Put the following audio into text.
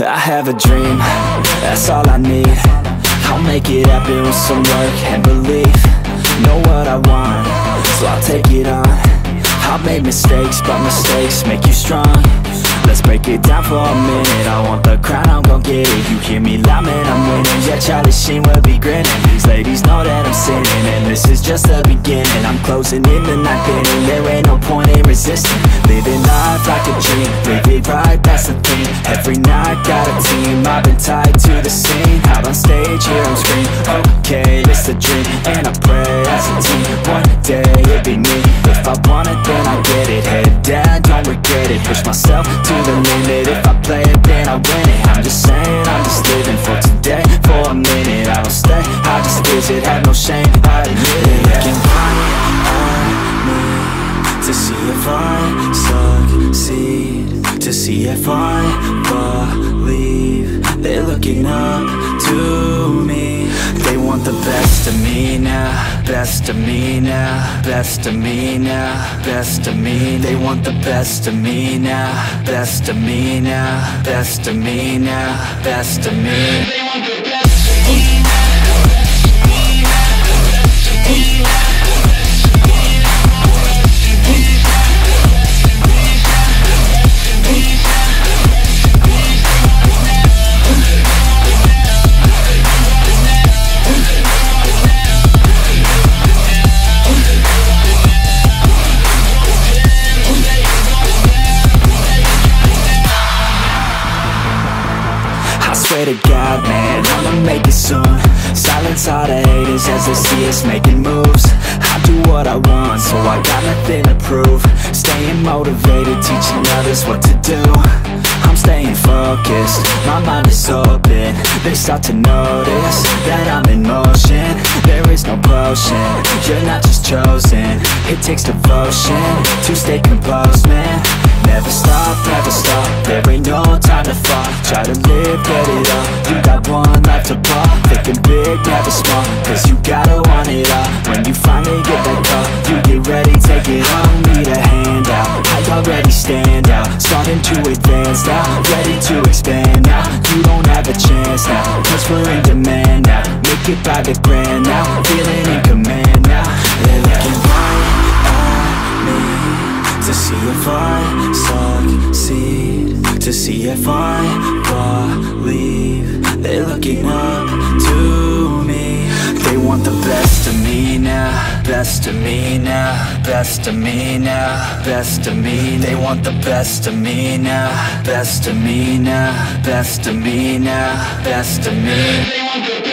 I have a dream, that's all I need. I'll make it happen with some work and belief. Know what I want, so I'll take it on. I've made mistakes, but mistakes make you strong. Let's break it down for a minute. I want the crown, I'm gon' get it. You hear me loud, man, I'm winning. Yeah, Charlie Sheen will be grinning. These ladies know that I'm sinning, and this is just the beginning. I'm closing in the ninth inning. There ain't no point in resisting. Living life like a dream, live it right, that's the thing. Every night got a team, I've been tied to the scene. Out on stage, here on screen. Okay, it's a dream, and I pray as a team. One day it'll be me. If I want it, then I get it. Head down, don't regret it. Push myself to the limit. If I play it, then I win it. I'm just saying, I'm just living for today. For a minute, I don't stay, I just visit. Have no shame, I admit it. Looking right at me to see if I succeed, to see if I believe. They're looking up to me. They want the best of me now, best of me now, best of me now, best of me. They want the best of me now, best of me now, best of me now, best of me. They want the best of me now. Swear to God, man, I'ma make it soon. Silence all the haters as they see us making moves. I do what I want, so I got nothing to prove. Staying motivated, teaching others what to do. I'm staying focused, my mind is open. They start to notice that I'm in motion. There is no potion, you're not just chosen. It takes devotion to stay composed, man. Never stop, there ain't no time to fall. Try to live, get it all, you got one life to ball. Thinking big, never small, cause you gotta want it all. When you finally get that call, you get ready, take it on. Need a hand out, I already stand out. Starting to advance now, ready to expand now. You don't have a chance now, cause we're in demand now. Make it by the grand now, feeling in command now. They're looking right at me to see if I succeed, to see if I believe. They're looking up to me. They want the best of me now, best of me now, best of me now, best of me. They want the best of me now, best of me now, best of me now, best of me. They want the